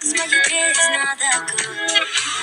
what you did is not that good.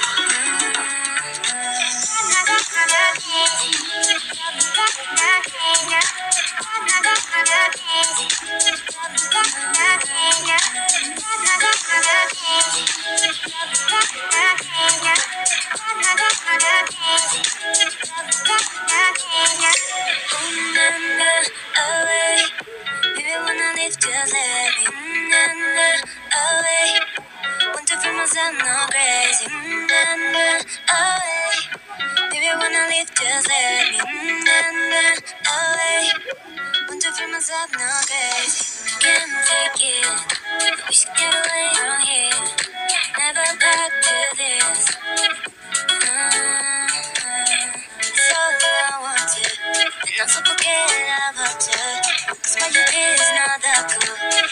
Remember away, maybe when I leave, just let me. Remember away, want to feel myself not crazy. Remember away, maybe when I leave, just let me. Remember away, want to feel myself not crazy. Can't take it, we should get away from here. Never back to this. It's all I wanted, and I'm so forget about you. 'Cause what you did is not that cool.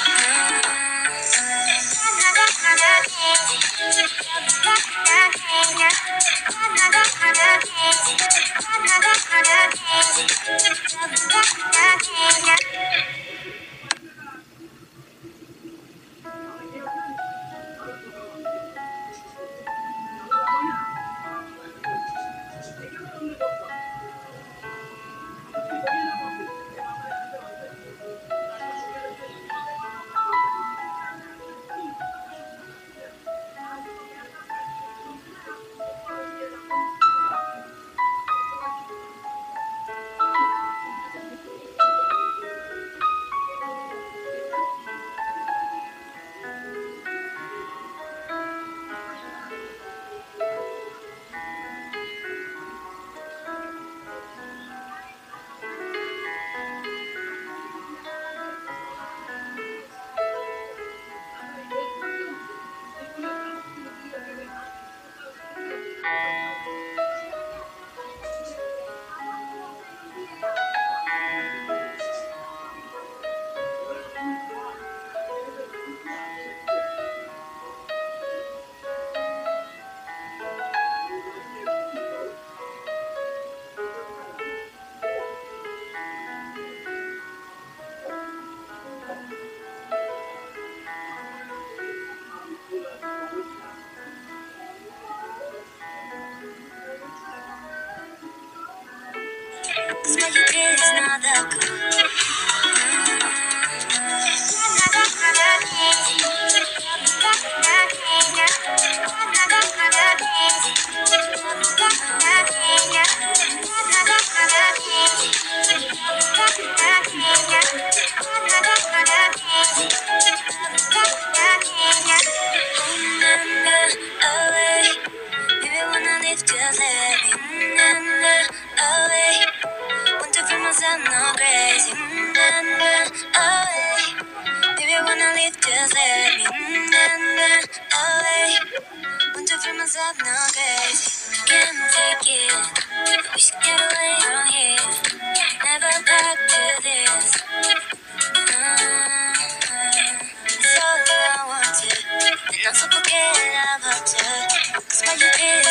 Cause what you did is not that cool. Remember away, maybe when I leave, just let me. Remember away, want to feel myself not crazy. Remember away, maybe when I leave, just let me. Remember away, want to feel myself not crazy. Can't take it, we should get away from here. Never back to this. It's all I wanted, and I'm so forget about you. 'Cause what you did